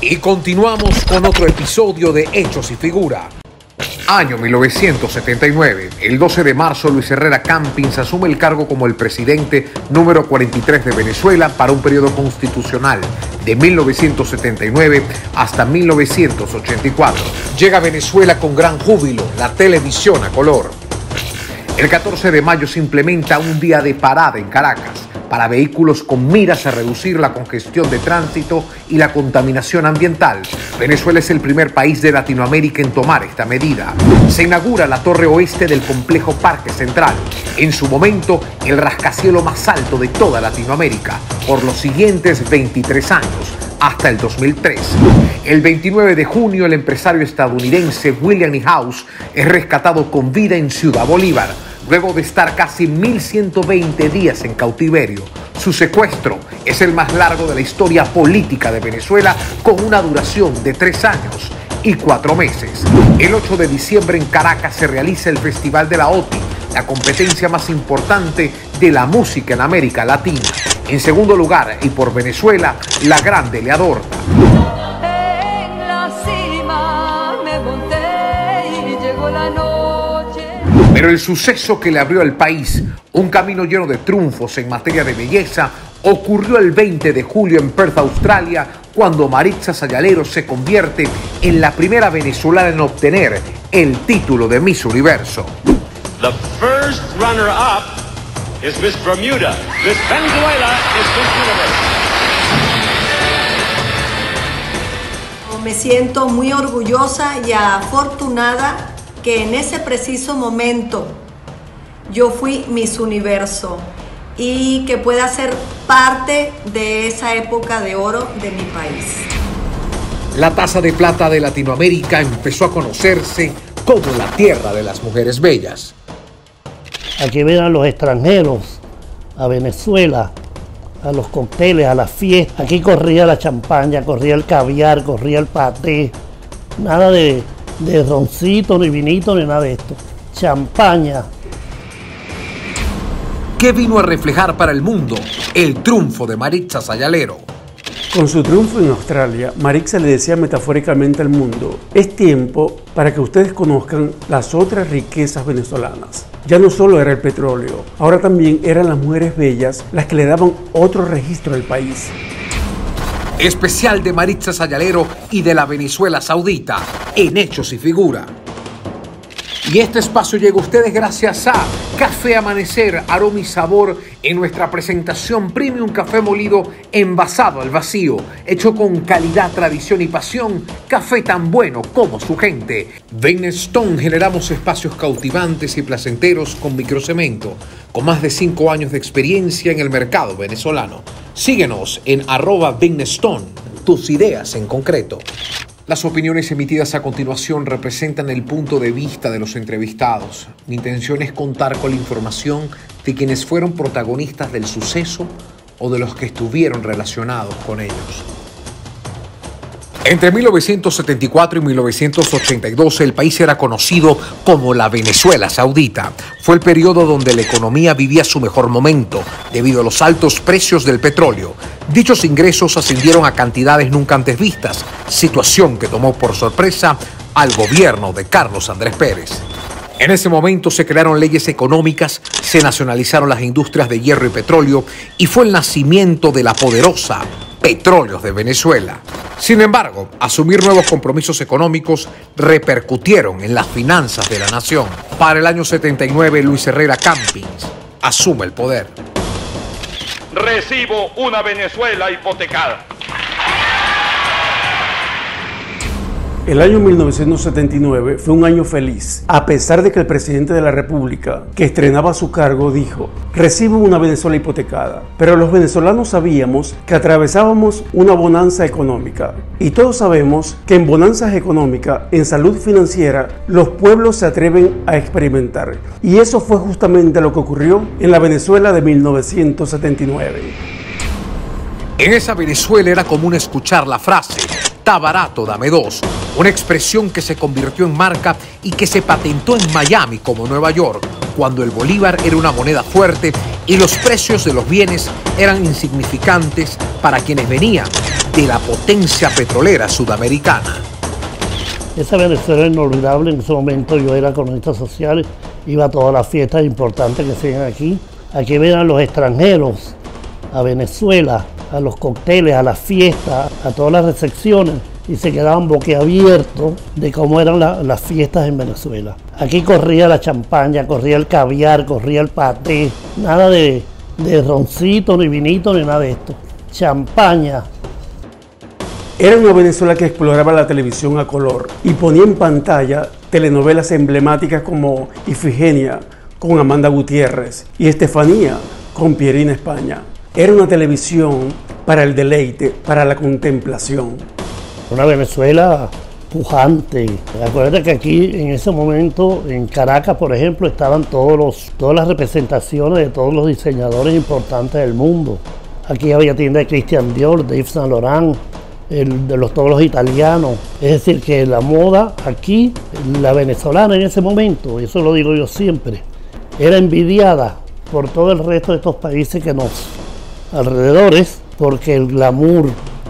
Y continuamos con otro episodio de Hechos y Figura. Año 1979. El 12 de marzo, Luis Herrera Campins asume el cargo como el presidente número 43 de Venezuela para un periodo constitucional de 1979 hasta 1984. Llega a Venezuela con gran júbilo la televisión a color. El 14 de mayo se implementa un día de parada en Caracas para vehículos con miras a reducir la congestión de tránsito y la contaminación ambiental. Venezuela es el primer país de Latinoamérica en tomar esta medida. Se inaugura la torre oeste del complejo Parque Central, en su momento el rascacielos más alto de toda Latinoamérica, por los siguientes 23 años, hasta el 2003. El 29 de junio, el empresario estadounidense William E. House es rescatado con vida en Ciudad Bolívar, luego de estar casi 1.120 días en cautiverio. Su secuestro es el más largo de la historia política de Venezuela, con una duración de 3 años y 4 meses. El 8 de diciembre en Caracas se realiza el Festival de la OTI, la competencia más importante de la música en América Latina. En segundo lugar, y por Venezuela, La Grande le adorna. En la cima me monté y llegó la noche. Pero el suceso que le abrió al país un camino lleno de triunfos en materia de belleza ocurrió el 20 de julio en Perth, Australia, cuando Maritza Sayalero se convierte en la primera venezolana en obtener el título de Miss Universo. The first runner-up is Miss Bermuda. Miss Venezuela is Miss Universe. Me siento muy orgullosa y afortunada que en ese preciso momento yo fui Miss Universo y que pueda ser parte de esa época de oro de mi país. La taza de plata de Latinoamérica empezó a conocerse como la tierra de las mujeres bellas. Aquí ven a los extranjeros, a Venezuela, a los cócteles, a las fiestas. Aquí corría la champaña, corría el caviar, corría el paté. Nada de roncito, ni vinito, ni nada de esto. Champaña. ¿Qué vino a reflejar para el mundo el triunfo de Maritza Sayalero? Con su triunfo en Australia, Maritza le decía metafóricamente al mundo: es tiempo para que ustedes conozcan las otras riquezas venezolanas. Ya no solo era el petróleo, ahora también eran las mujeres bellas las que le daban otro registro al país. Especial de Maritza Sayalero y de la Venezuela Saudita, en Hechos y Figura. Y este espacio llega a ustedes gracias a Café Amanecer, aroma y sabor en nuestra presentación Premium Café molido envasado al vacío, hecho con calidad, tradición y pasión, café tan bueno como su gente. Benestone, generamos espacios cautivantes y placenteros con microcemento, con más de 5 años de experiencia en el mercado venezolano. Síguenos en @Benestone, tus ideas en concreto. Las opiniones emitidas a continuación representan el punto de vista de los entrevistados. Mi intención es contar con la información de quienes fueron protagonistas del suceso o de los que estuvieron relacionados con ellos. Entre 1974 y 1982 el país era conocido como la Venezuela Saudita. Fue el periodo donde la economía vivía su mejor momento debido a los altos precios del petróleo. Dichos ingresos ascendieron a cantidades nunca antes vistas, situación que tomó por sorpresa al gobierno de Carlos Andrés Pérez. En ese momento se crearon leyes económicas, se nacionalizaron las industrias de hierro y petróleo y fue el nacimiento de la poderosa Petróleos de Venezuela. Sin embargo, asumir nuevos compromisos económicos repercutieron en las finanzas de la nación. Para el año 79, Luis Herrera Campins asume el poder. Recibo una Venezuela hipotecada. El año 1979 fue un año feliz, a pesar de que el presidente de la República, que estrenaba su cargo, dijo: recibo una Venezuela hipotecada. Pero los venezolanos sabíamos que atravesábamos una bonanza económica. Y todos sabemos que en bonanzas económicas, en salud financiera, los pueblos se atreven a experimentar. Y eso fue justamente lo que ocurrió en la Venezuela de 1979. En esa Venezuela era común escuchar la frase: está barato, dame dos. Una expresión que se convirtió en marca y que se patentó en Miami como Nueva York, cuando el bolívar era una moneda fuerte y los precios de los bienes eran insignificantes para quienes venían de la potencia petrolera sudamericana. Esa Venezuela era inolvidable. En ese momento yo era cronista social, iba a todas las fiestas importantes que se ven aquí. Aquí venían los extranjeros a Venezuela, a los cócteles, a las fiestas, a todas las recepciones, y se quedaban boquiabiertos de cómo eran las fiestas en Venezuela. Aquí corría la champaña, corría el caviar, corría el paté, nada de roncito, ni vinito, ni nada de esto. Champaña. Era una Venezuela que exploraba la televisión a color y ponía en pantalla telenovelas emblemáticas como Ifigenia con Amanda Gutiérrez y Estefanía con Pierina España. Era una televisión para el deleite, para la contemplación. Una Venezuela pujante. Acuérdate que aquí en ese momento, en Caracas, por ejemplo, estaban todas las representaciones de todos los diseñadores importantes del mundo. Aquí había tiendas de Christian Dior, de Yves Saint Laurent, todos los italianos. Es decir, que la moda aquí, la venezolana en ese momento, eso lo digo yo siempre, era envidiada por todo el resto de estos países que nos alrededores, porque el glamour,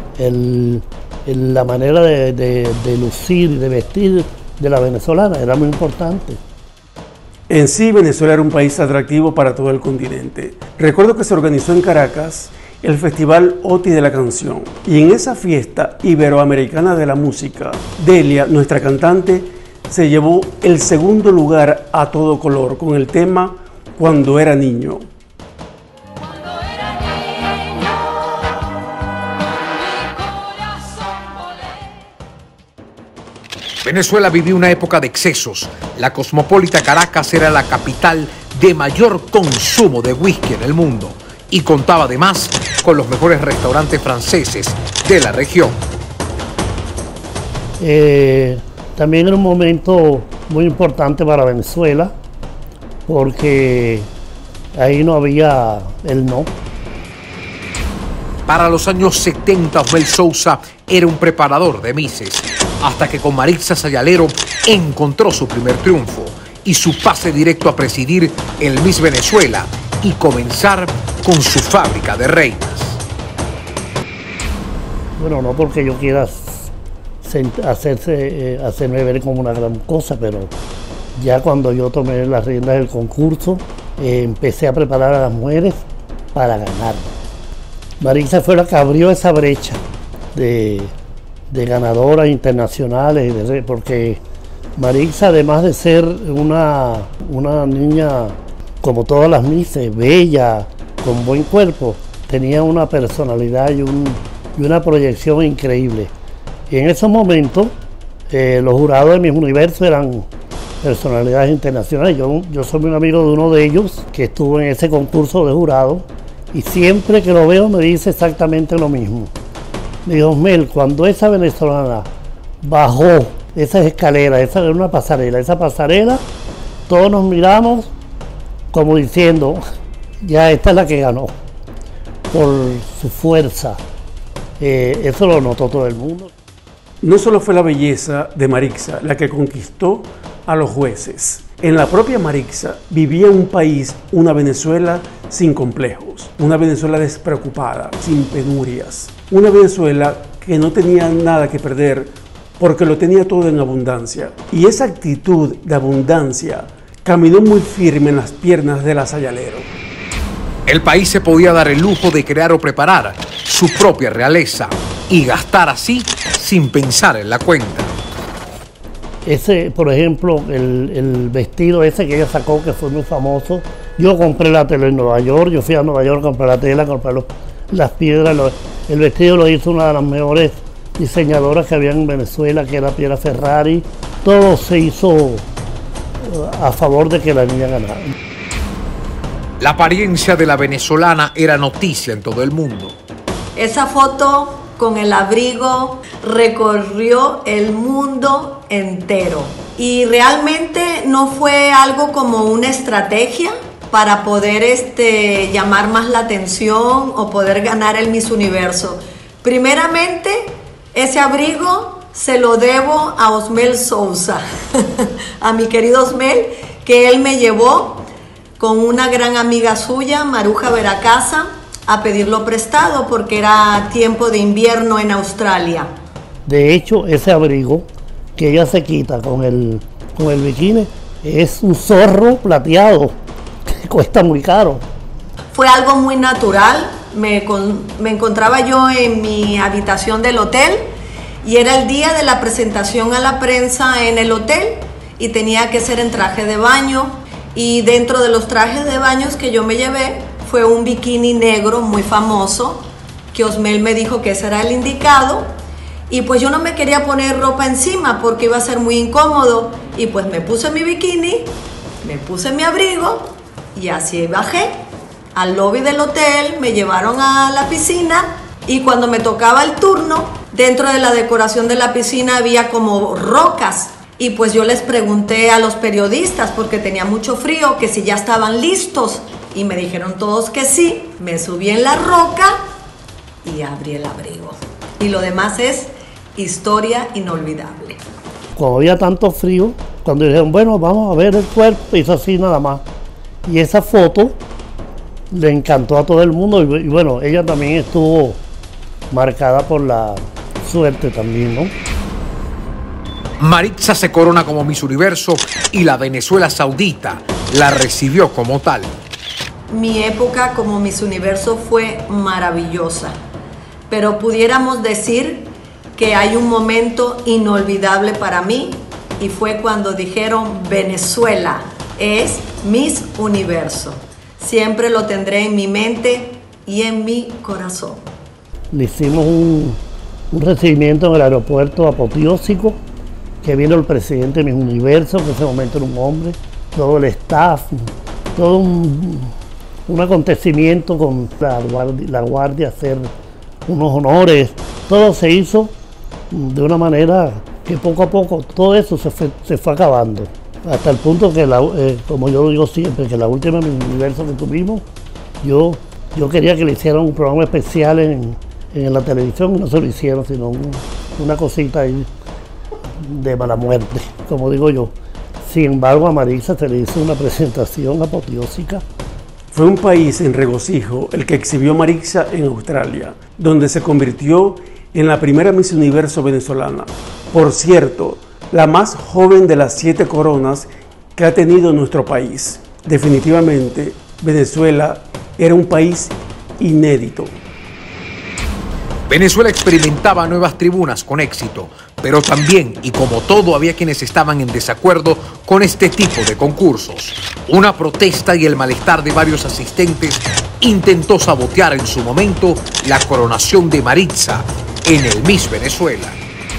la manera de lucir y de vestir de la venezolana era muy importante. En sí, Venezuela era un país atractivo para todo el continente. Recuerdo que se organizó en Caracas el Festival OTI de la Canción, y en esa fiesta iberoamericana de la música, Delia, nuestra cantante, se llevó el segundo lugar a todo color con el tema Cuando era niño. Venezuela vivió una época de excesos. La cosmopolita Caracas era la capital de mayor consumo de whisky en el mundo y contaba además con los mejores restaurantes franceses de la región. También era un momento muy importante para Venezuela, porque ahí no había el no. Para los años 70, Osmel Sousa era un preparador de mises, hasta que con Maritza Sayalero encontró su primer triunfo y su pase directo a presidir el Miss Venezuela y comenzar con su fábrica de reinas. Bueno, no porque yo quiera hacerme ver como una gran cosa, pero ya cuando yo tomé las riendas del concurso, empecé a preparar a las mujeres para ganar. Maritza fue la que abrió esa brecha de ganadoras internacionales, porque Maritza, además de ser una niña como todas las mises, bella, con buen cuerpo, tenía una personalidad y una proyección increíble. Y en esos momentos los jurados de Miss Universo eran personalidades internacionales. Yo soy un amigo de uno de ellos que estuvo en ese concurso de jurado, y siempre que lo veo me dice exactamente lo mismo. Me dijo: Osmel, cuando esa venezolana bajó esas escaleras, esa era una pasarela, esa pasarela, todos nos miramos como diciendo, ya esta es la que ganó, por su fuerza. Eso lo notó todo el mundo. No solo fue la belleza de Maritza la que conquistó a los jueces. En la propia Maritza vivía un país, una Venezuela sin complejos, una Venezuela despreocupada, sin penurias, una Venezuela que no tenía nada que perder porque lo tenía todo en abundancia. Y esa actitud de abundancia caminó muy firme en las piernas de la Sayalero. El país se podía dar el lujo de crear o preparar su propia realeza y gastar así sin pensar en la cuenta. Ese, por ejemplo, el vestido ese que ella sacó, que fue muy famoso, yo compré la tela en Nueva York, yo fui a Nueva York, compré la tela, compré las piedras, el vestido lo hizo una de las mejores diseñadoras que había en Venezuela, que era Piera Ferrari. Todo se hizo a favor de que la niña ganara. La apariencia de la venezolana era noticia en todo el mundo. Esa foto con el abrigo recorrió el mundo entero. Y realmente no fue algo como una estrategia para poder llamar más la atención o poder ganar el Miss Universo. Primeramente, ese abrigo se lo debo a Osmel Sousa, a mi querido Osmel, que él me llevó con una gran amiga suya, Maruja Veracasa, a pedirlo prestado porque era tiempo de invierno en Australia. De hecho, ese abrigo que ella se quita con el bikini es un zorro plateado que cuesta muy caro. Fue algo muy natural. Me encontraba yo en mi habitación del hotel y era el día de la presentación a la prensa en el hotel y tenía que ser en traje de baño, y dentro de los trajes de baños que yo me llevé fue un bikini negro muy famoso que Osmel me dijo que ese era el indicado, y pues yo no me quería poner ropa encima porque iba a ser muy incómodo, y pues me puse mi bikini, me puse mi abrigo y así bajé al lobby del hotel. Me llevaron a la piscina y cuando me tocaba el turno, dentro de la decoración de la piscina había como rocas, y pues yo les pregunté a los periodistas porque tenía mucho frío que si ya estaban listos, y me dijeron todos que sí. Me subí en la roca y abrí el abrigo, y lo demás es historia inolvidable. Cuando había tanto frío, cuando dijeron, bueno, vamos a ver el cuerpo, hizo así nada más. Y esa foto le encantó a todo el mundo, y bueno, ella también estuvo marcada por la suerte también, ¿no? Maritza se corona como Miss Universo y la Venezuela Saudita la recibió como tal. Mi época como Miss Universo fue maravillosa, pero pudiéramos decir que hay un momento inolvidable para mí, y fue cuando dijeron Venezuela es Miss Universo. Siempre lo tendré en mi mente y en mi corazón. Le hicimos un recibimiento en el aeropuerto apoteósico, que vino el presidente de Miss Universo, que en ese momento era un hombre, todo el staff, todo un acontecimiento con la guardia, hacer unos honores. Todo se hizo de una manera que poco a poco todo eso se fue acabando. Hasta el punto que, como yo digo siempre, que la última Miss Universo que tuvimos, yo quería que le hicieran un programa especial en la televisión, y no se lo hicieron, sino una cosita ahí de mala muerte, como digo yo. Sin embargo, a Maritza se le hizo una presentación apoteósica. Fue un país en regocijo el que exhibió Maritza en Australia, donde se convirtió en la primera Miss Universo venezolana. Por cierto, la más joven de las 7 coronas que ha tenido nuestro país. Definitivamente, Venezuela era un país inédito. Venezuela experimentaba nuevas tribunas con éxito, pero también, y como todo, había quienes estaban en desacuerdo con este tipo de concursos. Una protesta y el malestar de varios asistentes intentó sabotear en su momento la coronación de Maritza en el Miss Venezuela.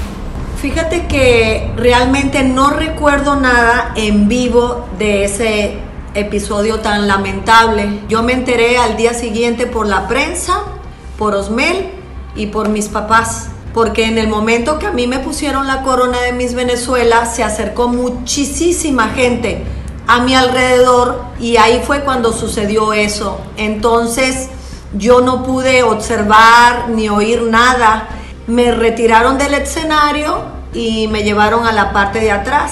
Fíjate que realmente no recuerdo nada en vivo de ese episodio tan lamentable. Yo me enteré al día siguiente por la prensa, por Osmel y por mis papás, porque en el momento que a mí me pusieron la corona de Miss Venezuela se acercó muchísima gente a mi alrededor, y ahí fue cuando sucedió eso. Entonces yo no pude observar ni oír nada. Me retiraron del escenario y me llevaron a la parte de atrás.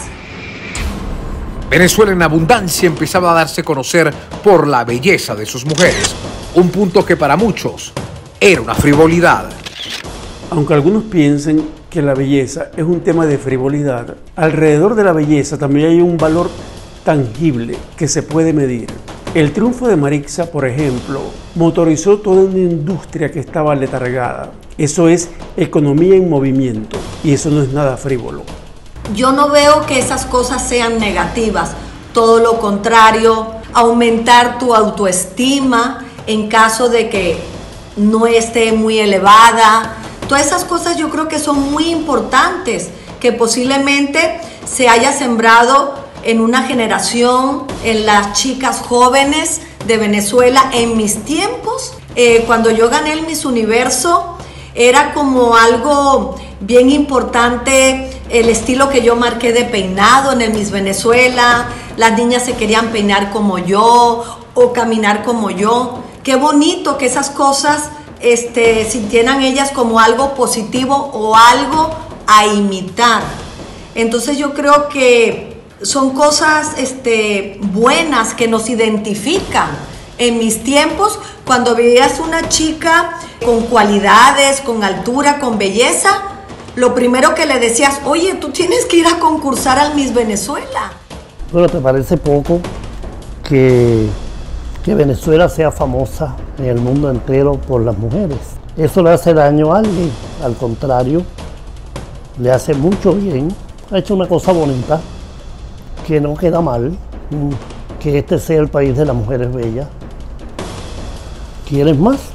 Venezuela en abundancia empezaba a darse a conocer por la belleza de sus mujeres, un punto que para muchos era una frivolidad. Aunque algunos piensen que la belleza es un tema de frivolidad, alrededor de la belleza también hay un valor tangible que se puede medir. El triunfo de Maritza, por ejemplo, motorizó toda una industria que estaba letargada. Eso es economía en movimiento, y eso no es nada frívolo. Yo no veo que esas cosas sean negativas, todo lo contrario, aumentar tu autoestima en caso de que no esté muy elevada. Todas esas cosas yo creo que son muy importantes, que posiblemente se haya sembrado en una generación, en las chicas jóvenes de Venezuela. En mis tiempos, cuando yo gané el Miss Universo, era como algo bien importante el estilo que yo marqué de peinado en el Miss Venezuela. Las niñas se querían peinar como yo o caminar como yo. Qué bonito que esas cosas sintieran ellas como algo positivo o algo a imitar. Entonces yo creo que son cosas buenas que nos identifican. En mis tiempos, cuando veías una chica con cualidades, con altura, con belleza, lo primero que le decías, oye, tú tienes que ir a concursar al Miss Venezuela. Bueno, ¿te parece poco que Venezuela sea famosa en el mundo entero por las mujeres? Eso le hace daño a alguien, al contrario, le hace mucho bien. Ha hecho una cosa bonita, que no queda mal, que este sea el país de las mujeres bellas. ¿Quieres más?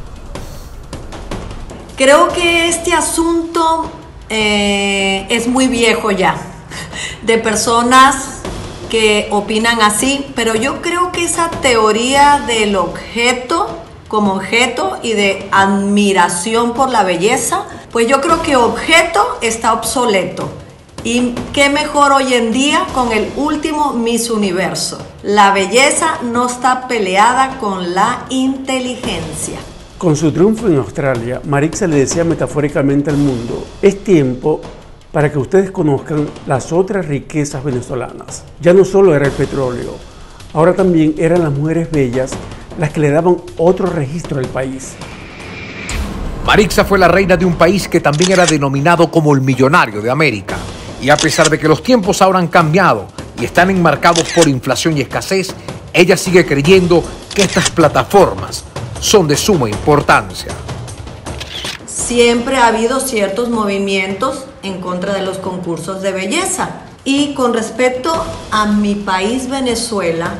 Creo que este asunto es muy viejo ya, de personas que opinan así, pero yo creo que esa teoría del objeto como objeto y de admiración por la belleza, pues yo creo que objeto está obsoleto. Y qué mejor hoy en día con el último Miss Universo. La belleza no está peleada con la inteligencia. Con su triunfo en Australia, Marixa le decía metafóricamente al mundo, es tiempo para que ustedes conozcan las otras riquezas venezolanas. Ya no solo era el petróleo, ahora también eran las mujeres bellas las que le daban otro registro al país. Marixa fue la reina de un país que también era denominado como el millonario de América. Y a pesar de que los tiempos ahora han cambiado y están enmarcados por inflación y escasez, ella sigue creyendo que estas plataformas son de suma importancia. Siempre ha habido ciertos movimientos en contra de los concursos de belleza. Y con respecto a mi país, Venezuela,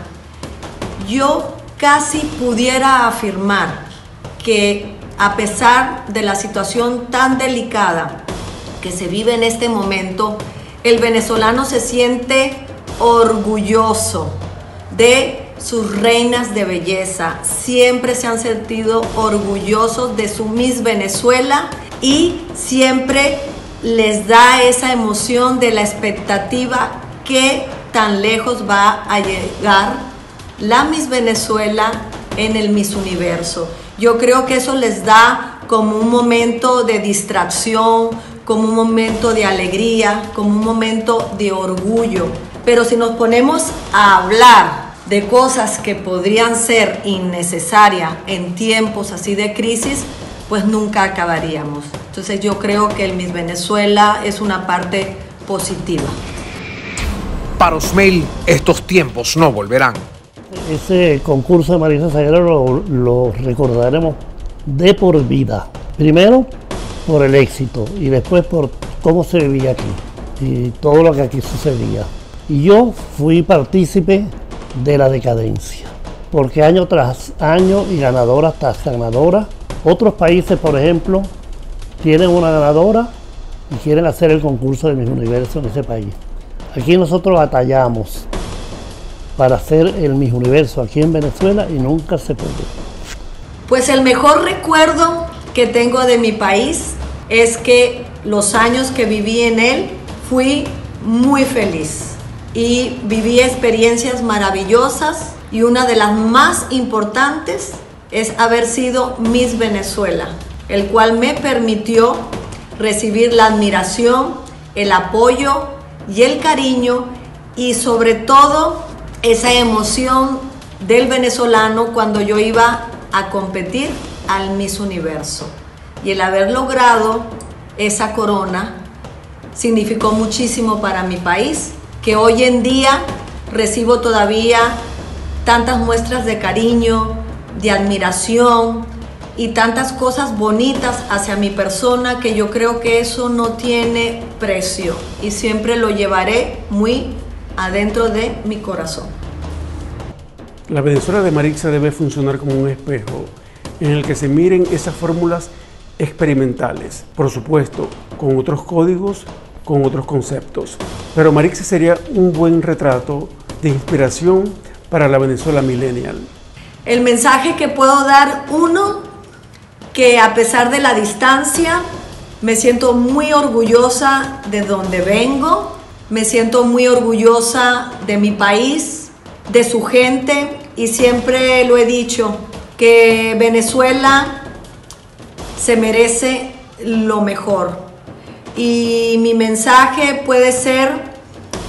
yo casi pudiera afirmar que a pesar de la situación tan delicada que se vive en este momento, el venezolano se siente orgulloso de sus reinas de belleza. Siempre se han sentido orgullosos de su Miss Venezuela y siempre les da esa emoción de la expectativa que tan lejos va a llegar la Miss Venezuela en el Miss Universo. Yo creo que eso les da como un momento de distracción, como un momento de alegría, como un momento de orgullo. Pero si nos ponemos a hablar de cosas que podrían ser innecesarias en tiempos así de crisis, pues nunca acabaríamos. Entonces yo creo que el Miss Venezuela es una parte positiva. Para Osmel, estos tiempos no volverán. Ese concurso de Marixa Salguero lo recordaremos de por vida. Primero, por el éxito y después por cómo se vivía aquí y todo lo que aquí sucedía. Y yo fui partícipe de la decadencia, porque año tras año y ganadora tras ganadora, otros países, por ejemplo, tienen una ganadora y quieren hacer el concurso de Miss Universo en ese país. Aquí nosotros batallamos para hacer el Miss Universo aquí en Venezuela y nunca se pudo. Pues el mejor recuerdo que tengo de mi país es que los años que viví en él fui muy feliz y viví experiencias maravillosas, y una de las más importantes es haber sido Miss Venezuela, el cual me permitió recibir la admiración, el apoyo y el cariño, y sobre todo esa emoción del venezolano cuando yo iba a competir al Miss Universo. Y el haber logrado esa corona significó muchísimo para mi país, que hoy en día recibo todavía tantas muestras de cariño, de admiración y tantas cosas bonitas hacia mi persona, que yo creo que eso no tiene precio y siempre lo llevaré muy adentro de mi corazón. La Venezuela de Marixa debe funcionar como un espejo en el que se miren esas fórmulas experimentales, por supuesto, con otros códigos, con otros conceptos. Pero Marixa sería un buen retrato de inspiración para la Venezuela millennial. El mensaje que puedo dar, uno, que a pesar de la distancia, me siento muy orgullosa de donde vengo, me siento muy orgullosa de mi país, de su gente, y siempre lo he dicho, que Venezuela se merece lo mejor. Y mi mensaje puede ser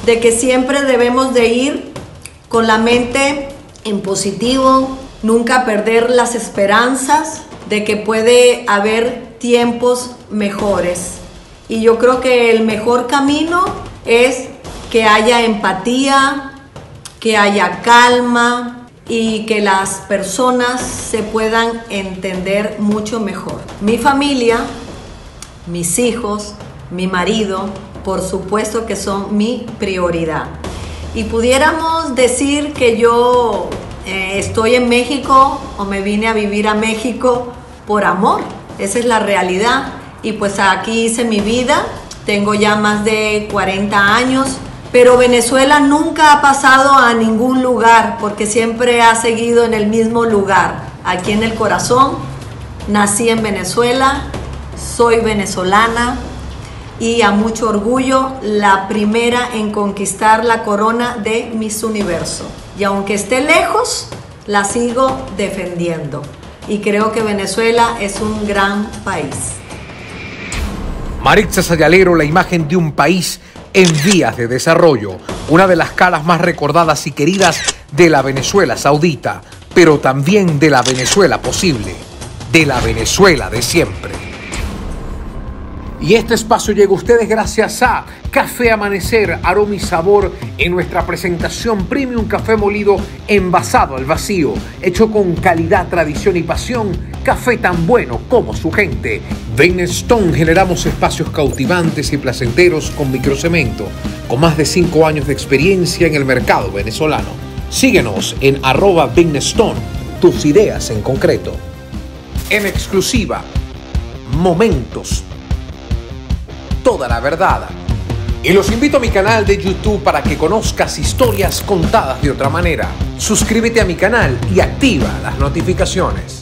de que siempre debemos de ir con la mente en positivo, nunca perder las esperanzas de que puede haber tiempos mejores. Y yo creo que el mejor camino es que haya empatía, que haya calma y que las personas se puedan entender mucho mejor. Mi familia, mis hijos, mi marido, por supuesto que son mi prioridad. Y pudiéramos decir que yo estoy en México o me vine a vivir a México por amor. Esa es la realidad. Y pues aquí hice mi vida, tengo ya más de 40 años, pero Venezuela nunca ha pasado a ningún lugar porque siempre ha seguido en el mismo lugar, aquí en el corazón. Nací en Venezuela, soy venezolana y a mucho orgullo la primera en conquistar la corona de Miss Universo. Y aunque esté lejos, la sigo defendiendo. Y creo que Venezuela es un gran país. Maritza Sayalero, la imagen de un país en vías de desarrollo, una de las caras más recordadas y queridas de la Venezuela saudita, pero también de la Venezuela posible, de la Venezuela de siempre. Y este espacio llega a ustedes gracias a Café Amanecer, aroma y sabor en nuestra presentación premium, café molido envasado al vacío, hecho con calidad, tradición y pasión, café tan bueno como su gente. Benestone, generamos espacios cautivantes y placenteros con microcemento, con más de 5 años de experiencia en el mercado venezolano. Síguenos en @Benestone, tus ideas en concreto. En exclusiva, Momentos, toda la verdad. Y los invito a mi canal de YouTube para que conozcas historias contadas de otra manera. Suscríbete a mi canal y activa las notificaciones.